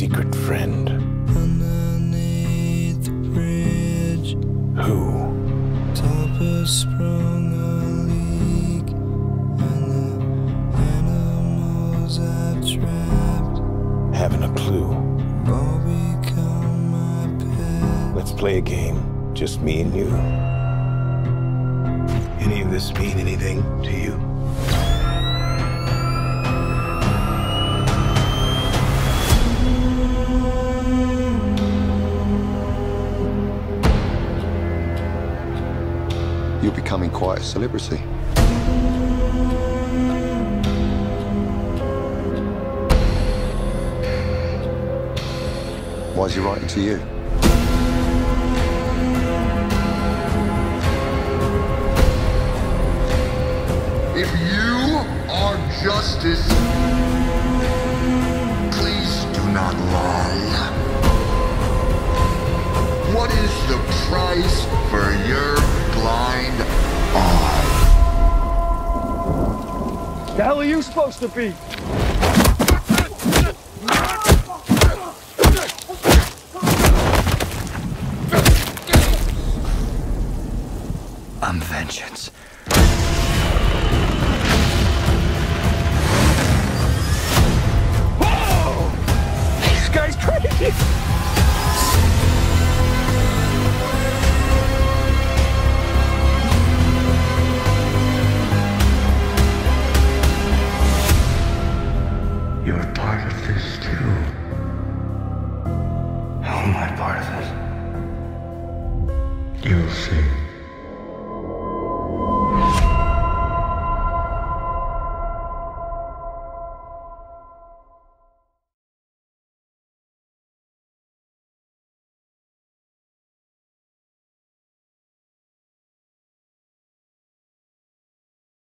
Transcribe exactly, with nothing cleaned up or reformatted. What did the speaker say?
secret friend. Underneath the bridge, Who? Topper sprung a leak, and the animals I've trapped Haven't a clue. all become my pet. Let's play a game. Just me and you. Any of this mean anything to you? You're becoming quite a celebrity. Why is he writing to you? If you are justice, please do not lie. What is the price for your blind eye? The hell are you supposed to be? I'm vengeance. This guy's crazy! You're part of this too. How am I part of it? You'll see.